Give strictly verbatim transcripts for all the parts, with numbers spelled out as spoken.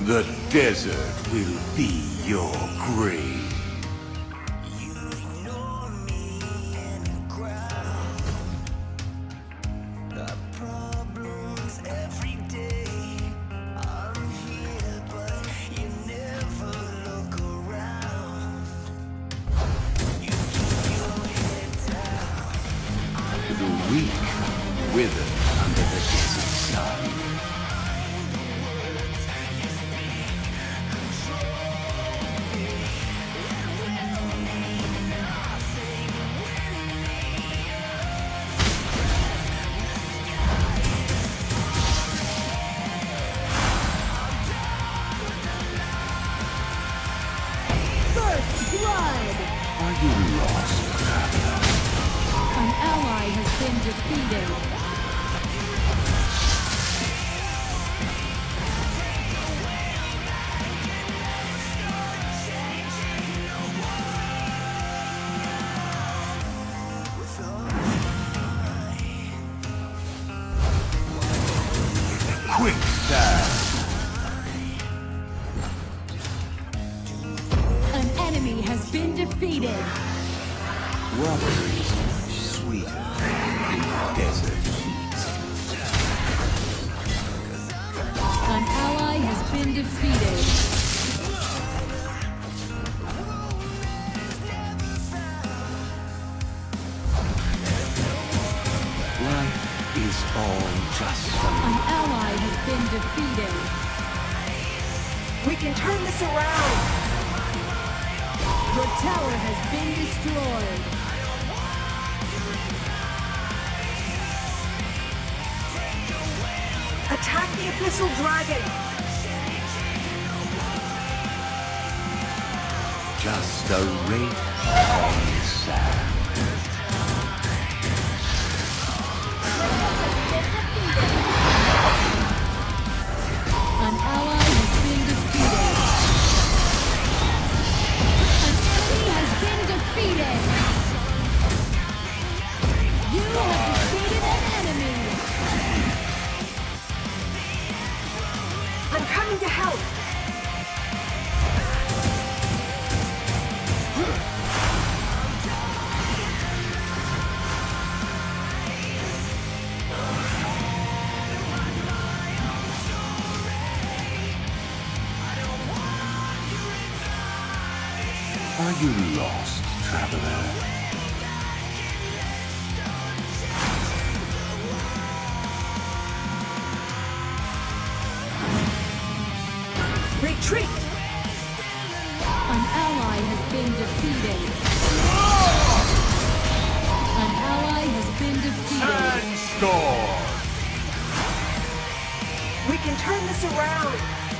The desert will be your grave. The weak wither under the desert sun. First blood! Are you lost, traveler? An ally has been defeated. Quicksand! An enemy has been defeated. Water is much sweeter in the desert heat. An ally has been defeated. Life is all just An a ally has been defeated. We can turn this around! Your tower has been destroyed. Attack the Abyssal Dragon! just a wraith on the sand. An ally has been defeated. An enemy has been defeated. You have defeated an enemy. I'm coming to help! Are you lost, traveler? Retreat! An ally has been defeated. An ally has been defeated. Sandstorm! We can turn this around!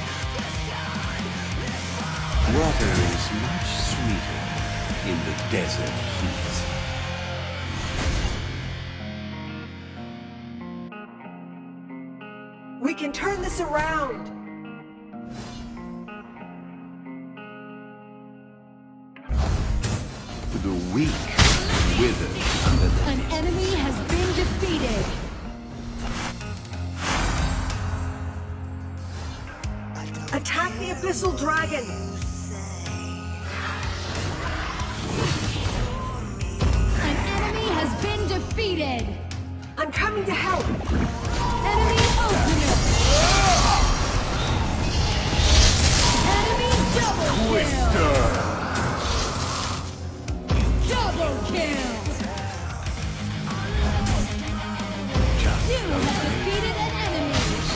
Water is much sweeter in the desert heat. We can turn this around! The weak wither under the An enemy has been defeated. Attack the Abyssal Dragon! An enemy has been defeated. I'm coming to help! Enemy ultimate. Enemy double kill. Double kill. You have defeated an enemy.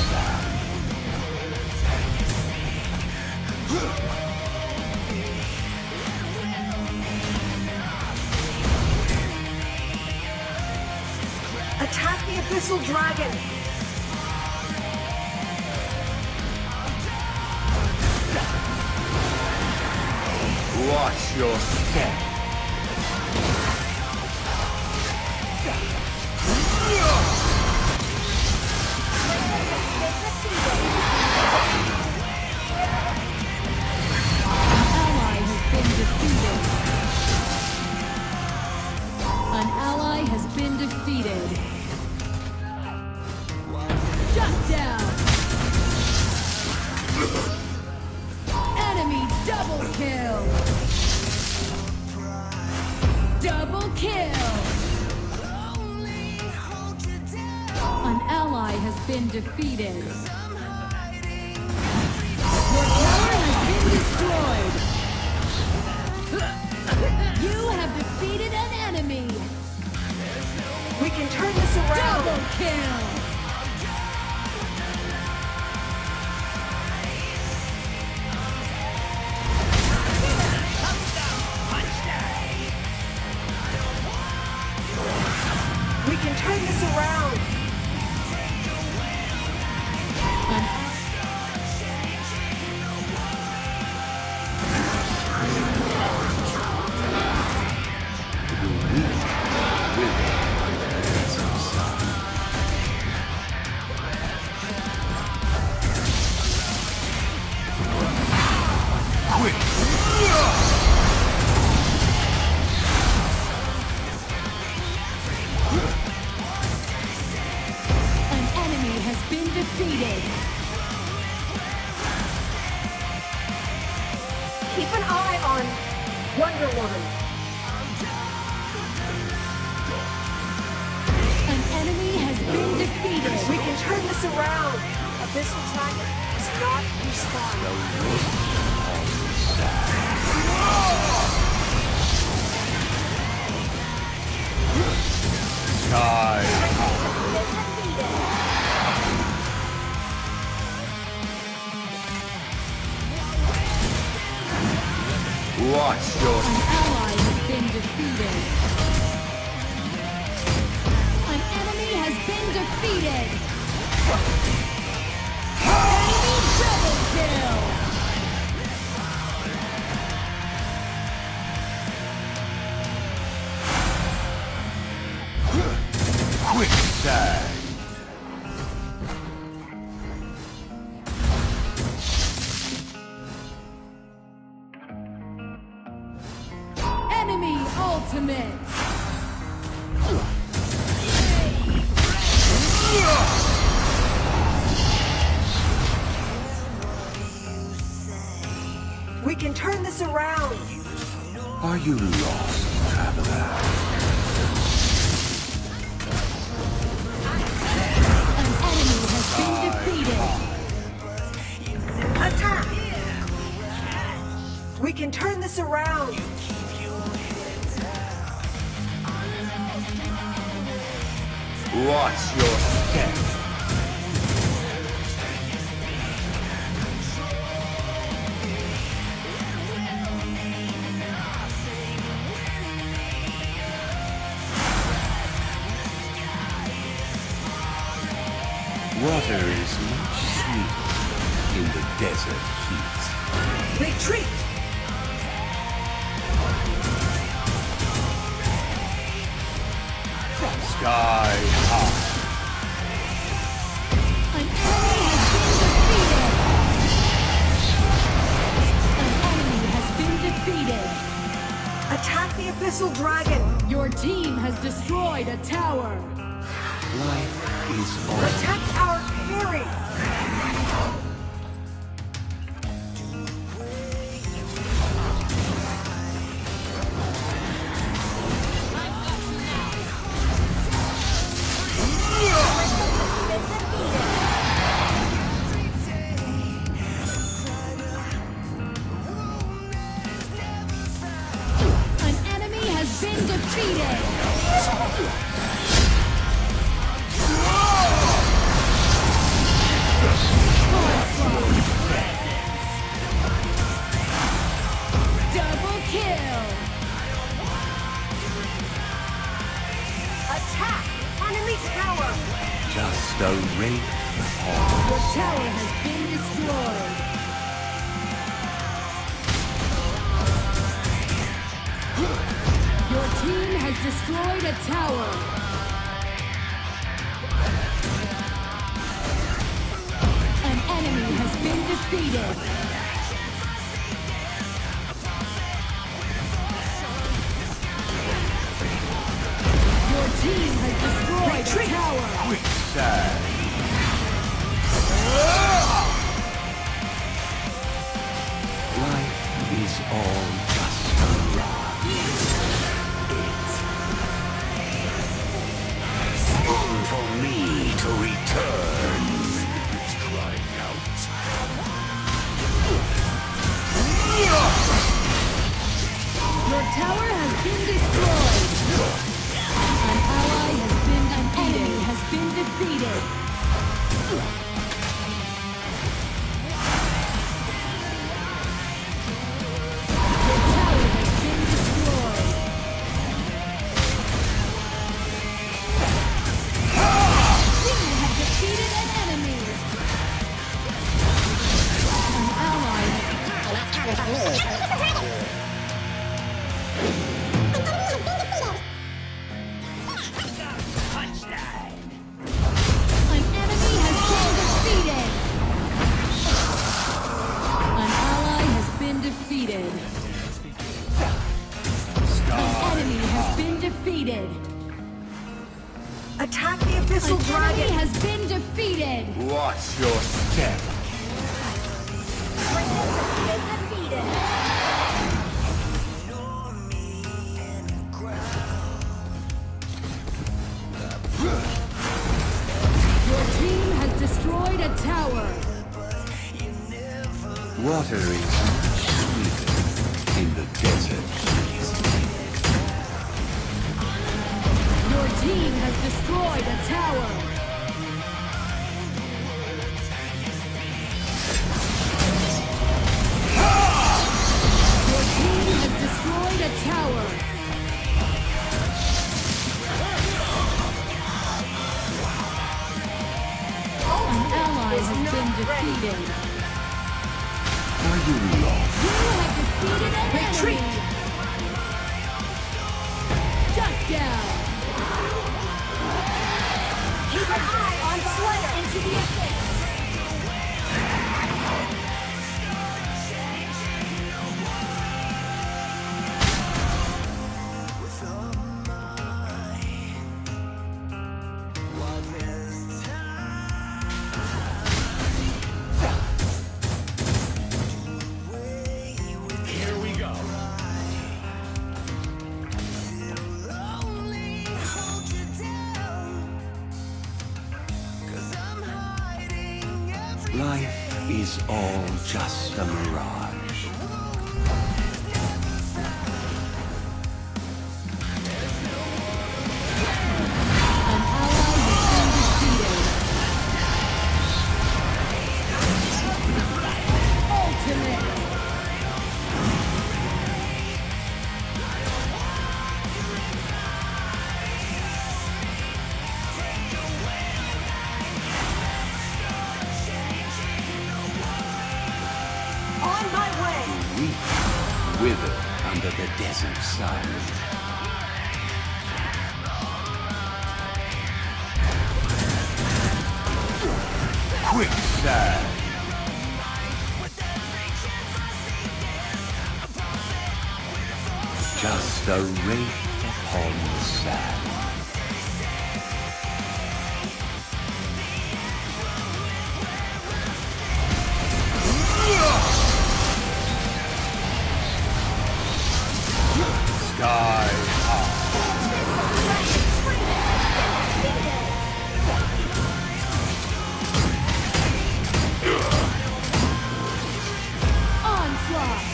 Attack the Abyssal Dragon! Watch your step. An ally has been defeated. Shut down! has been defeated. Your tower has been destroyed. You have defeated an enemy. We can turn this around. Double kill. We can turn this around. Defeated. Keep an eye on Wonder Woman. An enemy has been defeated. We can turn this around. Abyssal Dragon is not responding. Sky. Watch your An ally has been defeated. An enemy has been defeated. Enemy double kill. quicksand. Enemy ultimate. We can turn this around. Are you lost, traveler? An enemy has been defeated. Attack! We can turn this around. Watch your step. Water is much sweeter in the desert heat. Retreat! Sky high. An enemy has been defeated. An enemy has been defeated. Attack the Abyssal Dragon! Your team has destroyed a tower. Life is all. Protect our carry! An enemy has been defeated. Double kill! Attack! Enemy tower! Just a rake of The tower has been destroyed. Your team has destroyed a tower. An enemy has been defeated. Your team has destroyed a tower. quicksand. Life is all just a ride. It's time for me to return. Attack the Abyssal An Dragon! enemy has been defeated. Watch your step. Kratos has been defeated! Your team has destroyed a tower. Water is much sweeter in the desert. Your team has destroyed a tower. Your team has destroyed a tower. An ally has been defeated. Are you lost? You have defeated an Retreat! enemy. Shut down. Keep an eye on Slayer! Into the abyss. Life is all just a mirage. An ally has been defeated. Ultimate. On my way! Weep, wither under the desert sun. Quicksand. Just a wraith upon the sand. Sky high. Onslaught.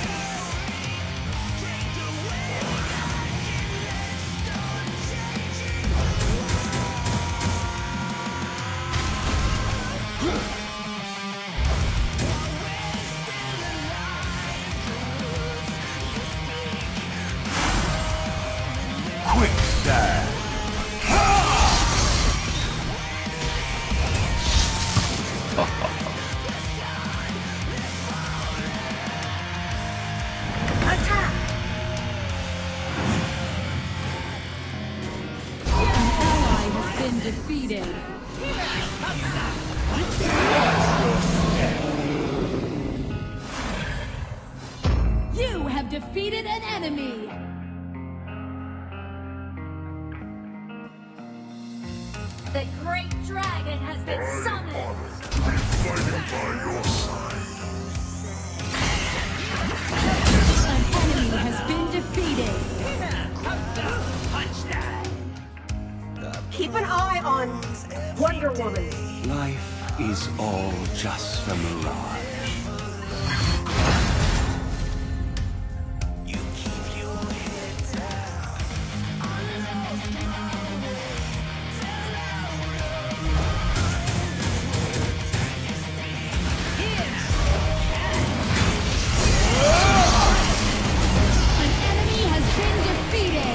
Quicksand. Attack! An ally has been defeated. You have defeated an enemy. The Great Dragon has been summoned! An enemy has been defeated. Keep an eye on Wonder Woman! Life is all just a mirage. An enemy has been defeated.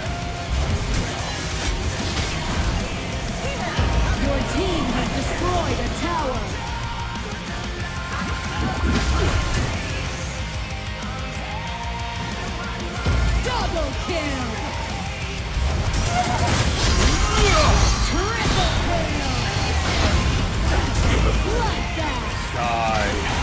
Your team has destroyed a tower. Double kill. Triple kill. Bloodbath. Sky